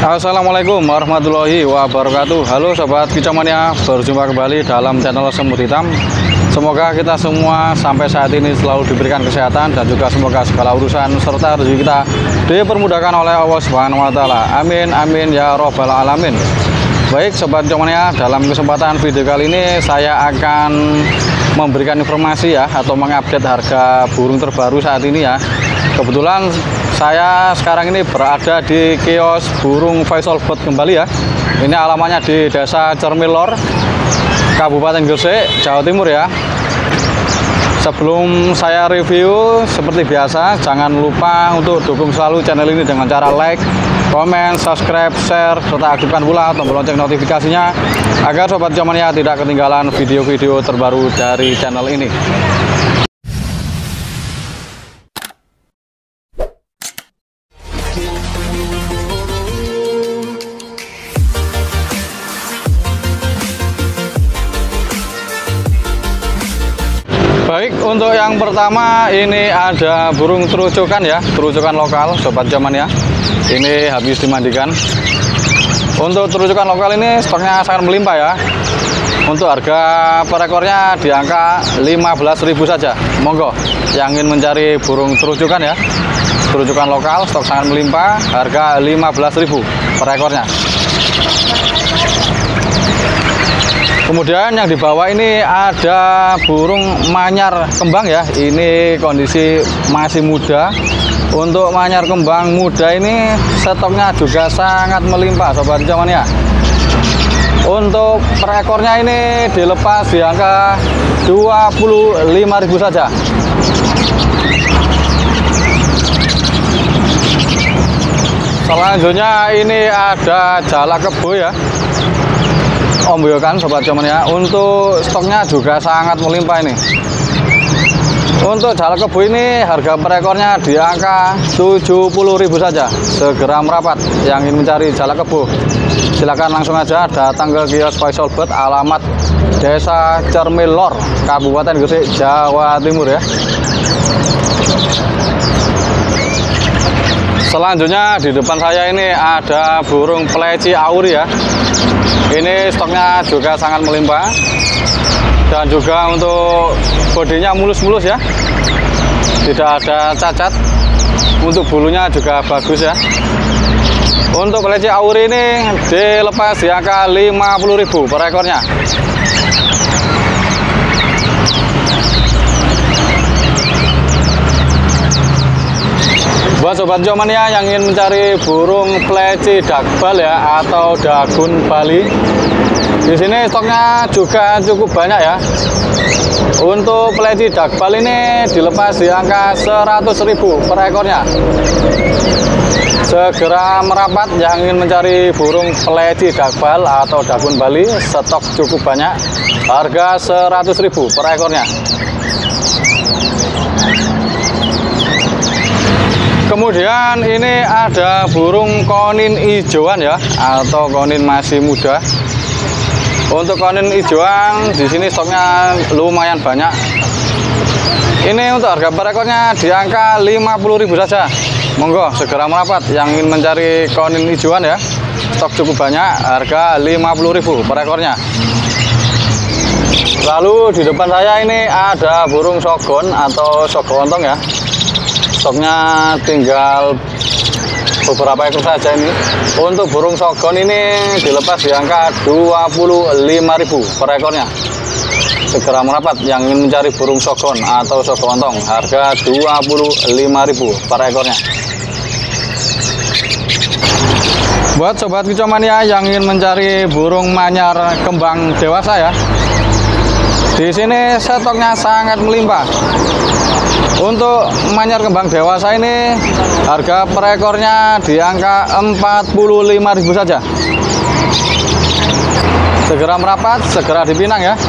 Assalamualaikum warahmatullahi wabarakatuh. Halo sobat kicauania, berjumpa kembali dalam channel Semut Hitam. Semoga kita semua sampai saat ini selalu diberikan kesehatan dan juga semoga segala urusan serta rezeki kita dipermudahkan oleh Allah Subhanahu wa taala. Amin amin ya robbal alamin. Baik sobat kicauania, dalam kesempatan video kali ini saya akan memberikan informasi ya, atau mengupdate harga burung terbaru saat ini ya. Kebetulan saya sekarang ini berada di kios burung Faisal Bird kembali ya. Ini alamatnya di Desa Cermilor, Kabupaten Gresik, Jawa Timur ya. Sebelum saya review, seperti biasa jangan lupa untuk dukung selalu channel ini dengan cara like, komen, subscribe, share, serta aktifkan pula tombol lonceng notifikasinya agar sobat kicauania tidak ketinggalan video-video terbaru dari channel ini. Baik, untuk yang pertama ini ada burung terucukan ya, terucukan lokal sobat kicauania. Ini habis dimandikan. Untuk terucukan lokal ini stoknya sangat melimpah ya. Untuk harga per ekornya di angka 15.000 saja. Monggo yang ingin mencari burung terucukan ya, terucukan lokal stok sangat melimpah, harga 15.000 per ekornya. Kemudian yang di bawah ini ada burung manyar kembang ya. Ini kondisi masih muda. Untuk manyar kembang muda ini stoknya juga sangat melimpah sobat kicauania. Untuk per ekornya ini dilepas di angka 25.000 saja. Selanjutnya ini ada jalak kebo ya, omboyokan sobat kicauania. Untuk stoknya juga sangat melimpah ini. Untuk jalak kebo ini harga per ekornya di angka 70.000 saja. Segera merapat yang ingin mencari jalak kebo, silakan langsung aja datang ke kios Faisal Bird, alamat Desa Cermilor, Kabupaten Gresik, Jawa Timur ya. Selanjutnya di depan saya ini ada burung peleci auri ya. Ini stoknya juga sangat melimpah dan juga untuk bodinya mulus-mulus ya, tidak ada cacat. Untuk bulunya juga bagus ya. Untuk peleci auri ini dilepas di angka 50.000 per ekornya. Buat sobat kicauania yang ingin mencari burung peleci dakbal ya, atau dagun Bali, di sini stoknya juga cukup banyak ya. Untuk peleci dakbal ini dilepas di angka 100.000 per ekornya. Segera merapat yang ingin mencari burung peleci dakbal atau dagun Bali, stok cukup banyak, harga 100.000 per ekornya. Kemudian ini ada burung konin ijoan ya, atau konin masih muda. Untuk konin ijoan di sini stoknya lumayan banyak. Ini untuk harga per ekornya di angka 50.000 saja. Monggo segera merapat yang ingin mencari konin ijoan ya. Stok cukup banyak, harga 50.000 per ekornya. Lalu di depan saya ini ada burung sogon atau sogontong ya. Stoknya tinggal beberapa ekor saja ini. Untuk burung sogon ini dilepas di angka 25.000 per ekornya. Segera merapat yang ingin mencari burung sogon atau sogontong, harga 25.000 per ekornya. Buat sobat kicauania yang ingin mencari burung manyar kembang dewasa ya, di sini stoknya sangat melimpah. Untuk manyar kembang dewasa ini harga per ekornya di angka 45.000 saja. Segera merapat, segera dipinang ya.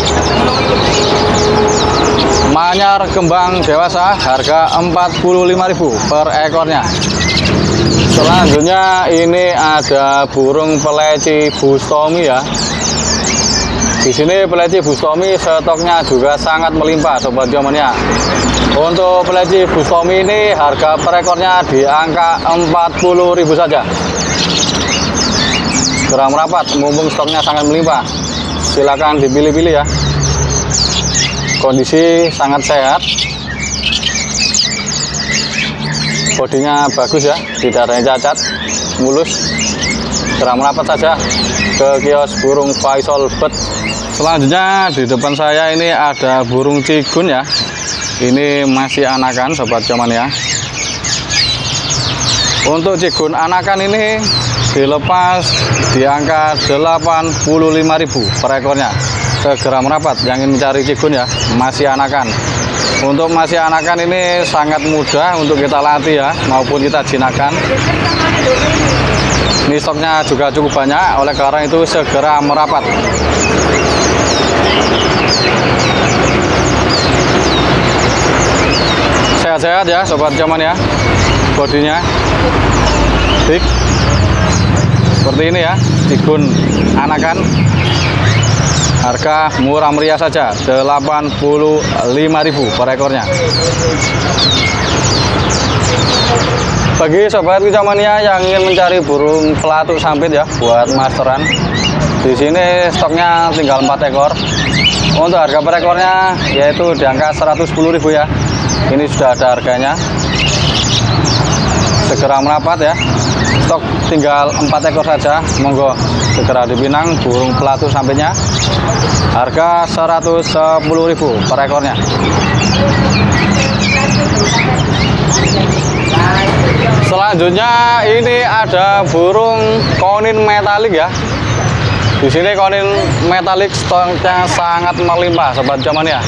Manyar kembang dewasa harga 45.000 per ekornya. Selanjutnya ini ada burung peleci bustomi ya. Di sini peleci bustomi stoknya juga sangat melimpah sobat kicauania. Untuk peleci bustomi ini harga per ekornya di angka 40.000 saja. segera merapat, mumpung stoknya sangat melimpah. Silakan dipilih-pilih ya. Kondisi sangat sehat, bodinya bagus ya, tidak ada yang cacat, mulus. Segera merapat saja ke kios burung Faisal Bet. Selanjutnya di depan saya ini ada burung cigun ya. Ini masih anakan sobat cuman ya. Untuk cigun anakan ini dilepas di angka 85.000 per ekornya. Segera merapat yang ingin mencari cigun ya, masih anakan. Untuk masih anakan ini sangat mudah untuk kita latih ya, maupun kita jinakkan. Ini stoknya juga cukup banyak, oleh karena itu segera merapat. Sehat-sehat ya sobat cuman ya, bodinya big seperti ini ya, cigun anakan. Harga murah meriah saja, 85.000 per ekornya. Bagi sobat kicauania yang ingin mencari burung pelatuk sampit ya, buat masteran, di sini stoknya tinggal 4 ekor. Untuk harga per ekornya yaitu di angka 110.000 ya. Ini sudah ada harganya. Segera merapat ya. Stok tinggal 4 ekor saja. Monggo segera dipinang burung pelatuk sampitnya. Harga 110.000 per ekornya. Selanjutnya ini ada burung konin metalik ya. Di sini konin metalik stoknya sangat melimpah sobat cuman ya.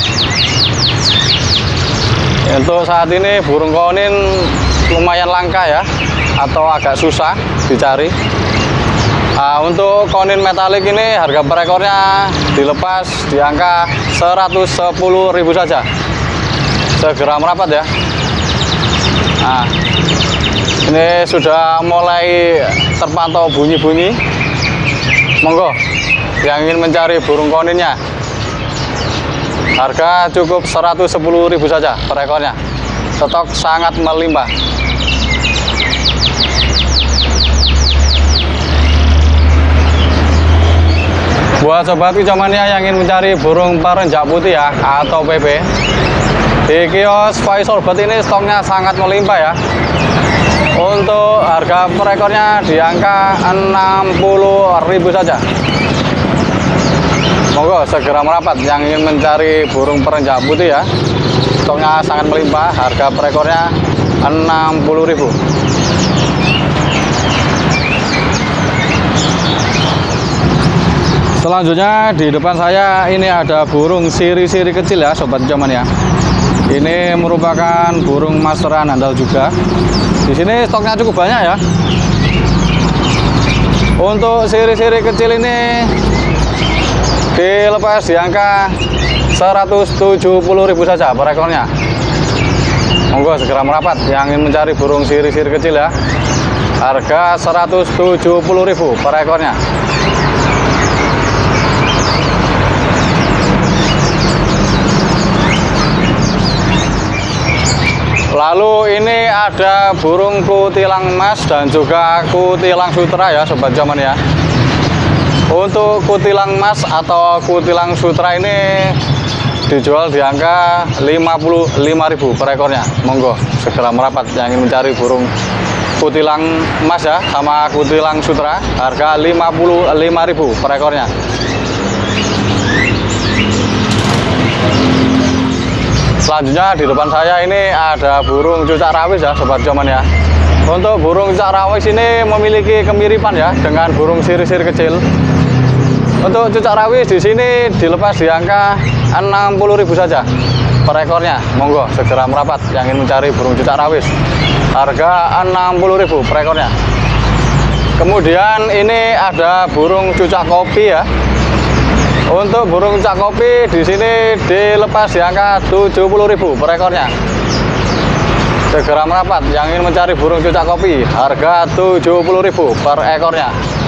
Untuk saat ini burung konin lumayan langka ya, atau agak susah dicari. Untuk konin metalik ini harga per ekornya dilepas di angka 110.000 saja. Segera merapat ya. Nah, ini sudah mulai terpantau bunyi-bunyi. Monggo yang ingin mencari burung koninnya, harga cukup 110.000 saja per ekornya. Stok sangat melimpah. Buat sobat kicauania yang ingin mencari burung perenjak putih ya, atau PP, di kios Faisal Bet ini stoknya sangat melimpah ya. Untuk harga per ekornya di angka 60.000 saja. Monggo segera merapat yang ingin mencari burung perenjak putih ya. Stoknya sangat melimpah, harga per ekornya 60.000. Selanjutnya di depan saya ini ada burung siri-siri kecil ya sobat cuman ya. Ini merupakan burung masteran handal juga. Di sini stoknya cukup banyak ya. Untuk siri-siri kecil ini dilepas di angka 170.000 saja per ekornya. Monggo segera merapat yang ingin mencari burung siri-siri kecil ya. Harga 170.000 per ekornya. Lalu ini ada burung kutilang emas dan juga kutilang sutra ya sobat cuman ya. Untuk kutilang emas atau kutilang sutra ini dijual di angka 55.000 per ekornya. Monggo segera merapat yang ingin mencari burung kutilang emas ya sama kutilang sutra, harga 55.000 per ekornya. Selanjutnya di depan saya ini ada burung cucak rawis ya sobat cuman ya. Untuk burung cucak rawis ini memiliki kemiripan ya dengan burung siri-siri kecil. Untuk cucak rawis di sini dilepas di angka 60.000 saja per ekornya. Monggo segera merapat yang ingin mencari burung cucak rawis. Harga 60.000 per ekornya. Kemudian ini ada burung cucak kopi ya. Untuk burung cucak kopi di sini dilepas di angka 70.000 per ekornya. Segera merapat yang ingin mencari burung cucak kopi, harga 70.000 per ekornya.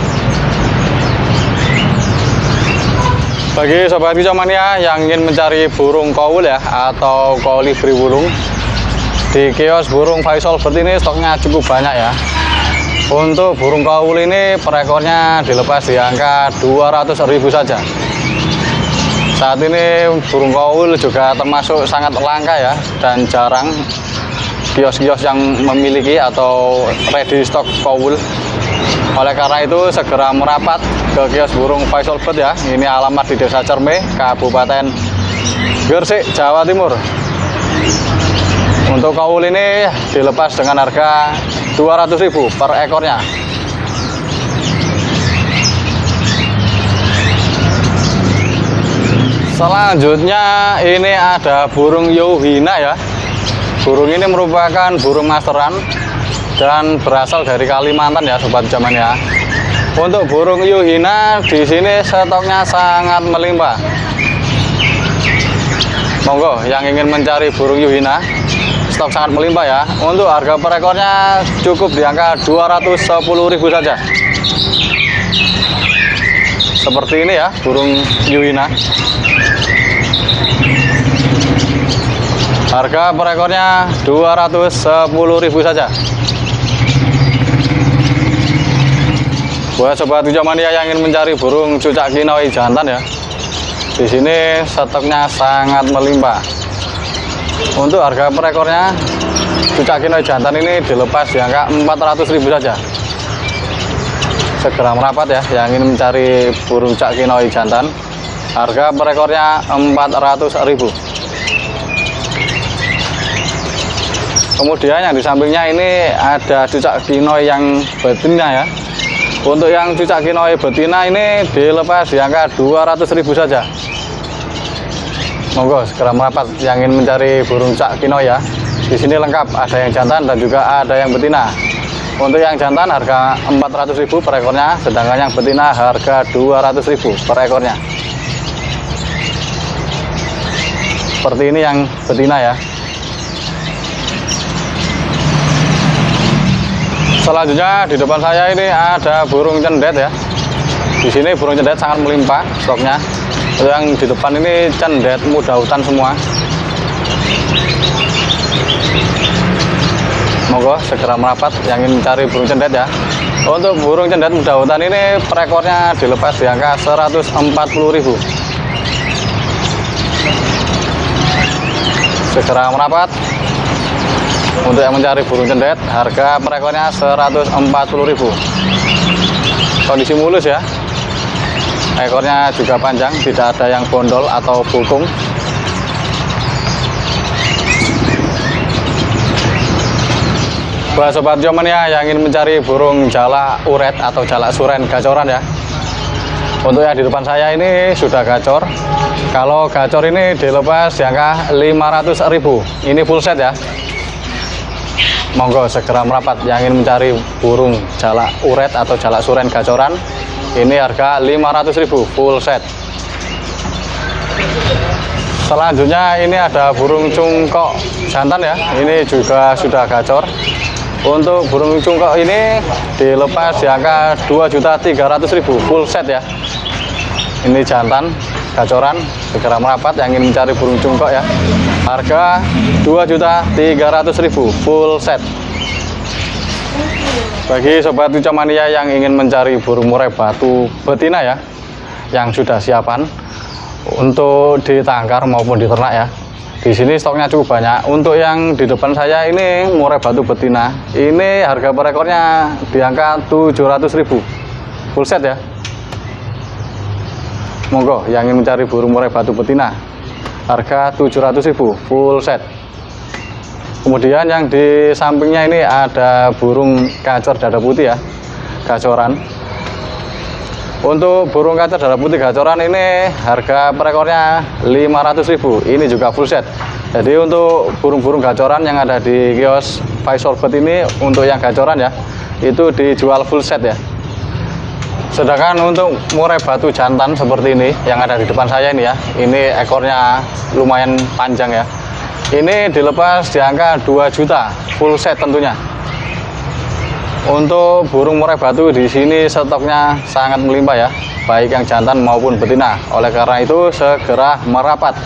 Bagi sobat kicauania yang ingin mencari burung koul ya, atau kolibri wulung, di kios burung Faisal Bet ini stoknya cukup banyak ya. Untuk burung kaul ini per ekornya dilepas di angka 200.000 saja. Saat ini burung kaul juga termasuk sangat langka ya, dan jarang kios-kios yang memiliki atau ready stock kaul. Oleh karena itu segera merapat ke kios burung Faisal Bird ya. Ini alamat di Desa Cerme, Kabupaten Gresik, Jawa Timur. Untuk kaul ini dilepas dengan harga 200.000 per ekornya. Selanjutnya ini ada burung Yohina ya. Burung ini merupakan burung masteran dan berasal dari Kalimantan ya sobat cuaman ya. Untuk burung Yohina di sini stoknya sangat melimpah. Monggo yang ingin mencari burung Yohina, stok sangat melimpah ya. Untuk harga per ekornya cukup di angka 210.000 saja. Seperti ini ya burung Yohina. Harga per ekornya 210.000 saja. Buat sobat Wijamania yang ingin mencari burung cucak kinoi jantan ya, di sini stoknya sangat melimpah. Untuk harga per ekornya cucak kinoi jantan ini dilepas di angka 400.000 saja. Segera merapat ya yang ingin mencari burung cucak kinoi jantan. Harga per ekornya 400.000. Kemudian yang di sampingnya ini ada cucak kinoi yang betina ya. Untuk yang cucak kinoi betina ini dilepas di angka 200.000 saja. Monggo segera merapat yang ingin mencari burung cucak kinoi ya. Di sini lengkap, ada yang jantan dan juga ada yang betina. Untuk yang jantan harga 400.000 per ekornya, sedangkan yang betina harga 200.000 per ekornya. Seperti ini yang betina ya. Selanjutnya di depan saya ini ada burung cendet ya. Di sini burung cendet sangat melimpah stoknya. Yang di depan ini cendet muda hutan semua. Monggo segera merapat yang ingin mencari burung cendet ya. Untuk burung cendet muda hutan ini per ekornya dilepas di angka 140.000. Segera merapat. Untuk yang mencari burung cendet, harga per ekornya 140.000. Kondisi mulus ya. Ekornya juga panjang, tidak ada yang bondol atau bokong. Buat sobat Wijamania yang ingin mencari burung jalak uret atau jalak suren gacoran ya. Untuk yang di depan saya ini sudah gacor. Kalau gacor ini dilepas di angka 500.000. Ini full set ya. Monggo segera merapat yang ingin mencari burung jalak uret atau jalak suren gacoran. Ini harga 500.000 full set. Selanjutnya ini ada burung cungkok jantan ya. Ini juga sudah gacor. Untuk burung cungkok ini dilepas di angka 2.300.000 full set ya. Ini jantan gacoran. Segera merapat yang ingin mencari burung cungkok ya. Harga 2.300.000 full set. Bagi sobat Wijamania yang ingin mencari burung murai batu betina ya, yang sudah siapan untuk ditangkar maupun diternak ya, di sini stoknya cukup banyak. Untuk yang di depan saya ini murai batu betina, ini harga per ekornya di angka 700.000 full set ya. Monggo yang ingin mencari burung murai batu betina, harga 700.000 full set. Kemudian yang di sampingnya ini ada burung kacor dada putih ya, gacoran. Untuk burung kacor dada putih gacoran ini harga per ekornya 500.000. Ini juga full set. Jadi untuk burung-burung gacoran yang ada di kios Faisal Bird ini, untuk yang gacoran ya, itu dijual full set ya. Sedangkan untuk murai batu jantan seperti ini yang ada di depan saya ini ya, ini ekornya lumayan panjang ya. Ini dilepas di angka 2 juta full set tentunya. Untuk burung murai batu di sini stoknya sangat melimpah ya, baik yang jantan maupun betina. Oleh karena itu segera merapat.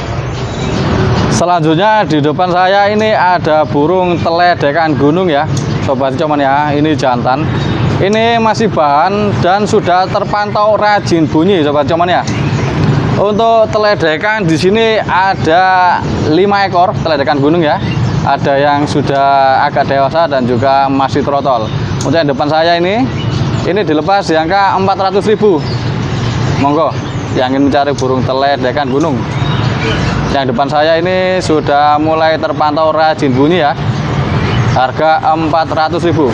Selanjutnya di depan saya ini ada burung teledekan gunung ya. sobat kicau mania, ini jantan. Ini masih bahan dan sudah terpantau rajin bunyi sobat kicau mania. Untuk teledekan di sini ada 5 ekor teledekan gunung ya. Ada yang sudah agak dewasa dan juga masih trotol. Untuk yang depan saya ini dilepas di angka 400.000. Monggo yang ingin mencari burung teledekan gunung. Yang depan saya ini sudah mulai terpantau rajin bunyi ya. Harga 400.000.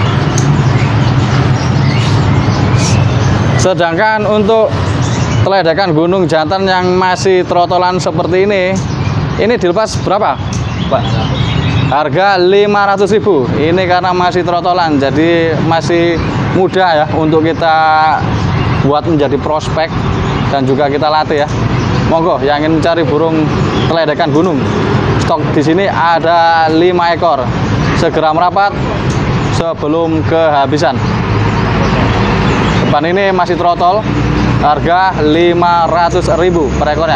Sedangkan untuk teledekan gunung jantan yang masih trotolan seperti ini dilepas berapa, Pak? Harga 500.000. Ini karena masih trotolan, jadi masih mudah ya untuk kita buat menjadi prospek dan juga kita latih ya. Monggo yang ingin mencari burung teledekan gunung, stok di sini ada 5 ekor. Segera merapat sebelum kehabisan. Depan ini masih trotol, harga 500.000 per ekornya.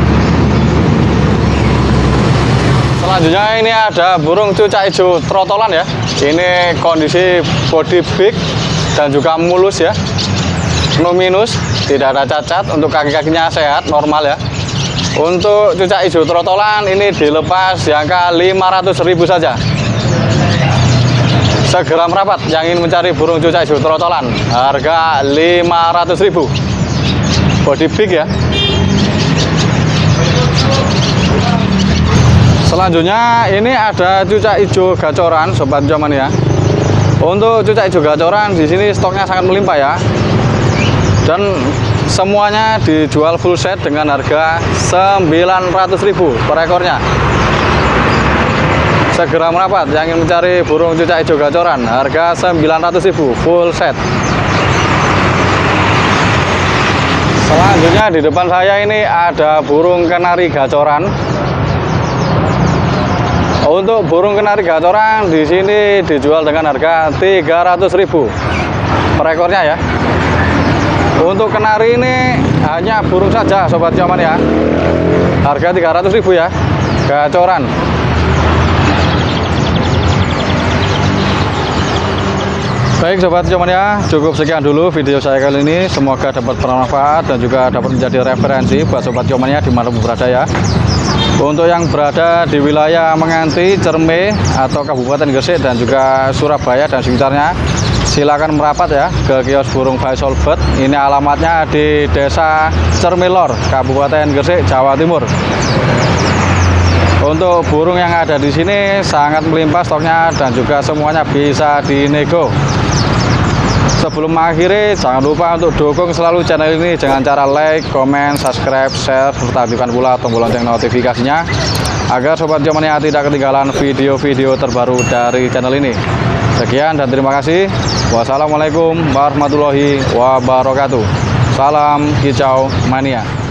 Selanjutnya ini ada burung cucak hijau trotolan ya. Ini kondisi body big dan juga mulus ya, no minus, tidak ada cacat. Untuk kaki-kakinya sehat, normal ya. Untuk cucak hijau trotolan ini dilepas di angka 500.000 saja. Segera merapat yang ingin mencari burung cucak hijau trotolan, harga 500.000. Body big ya. Selanjutnya ini ada cucak hijau gacoran sobat kicau mania. Untuk cucak hijau gacoran di sini stoknya sangat melimpah ya. Dan semuanya dijual full set dengan harga 900.000 per ekornya. Segera merapat yang ingin mencari burung cucak hijau gacoran, harga 900.000 full set. Selanjutnya di depan saya ini ada burung kenari gacoran. Untuk burung kenari gacoran di sini dijual dengan harga 300.000 per ekornya ya. Untuk kenari ini hanya burung saja sobat kicau mania, harga 300.000 ya, gacoran. Baik sobat kicau mania, cukup sekian dulu video saya kali ini. Semoga dapat bermanfaat dan juga dapat menjadi referensi buat sobat kicau mania dimanapun berada ya. Untuk yang berada di wilayah Menganti, Cerme atau Kabupaten Gresik dan juga Surabaya dan sekitarnya, silakan merapat ya ke kios burung Faisal Bird. Ini alamatnya di Desa Cermelor, Kabupaten Gresik, Jawa Timur. Untuk burung yang ada di sini sangat melimpah stoknya dan juga semuanya bisa dinego. Sebelum mengakhiri, jangan lupa untuk dukung selalu channel ini dengan cara like, comment, subscribe, share, serta aktifkan pula tombol lonceng notifikasinya agar sobat kicau mania tidak ketinggalan video-video terbaru dari channel ini. Sekian dan terima kasih. Wassalamualaikum warahmatullahi wabarakatuh. Salam kicau mania.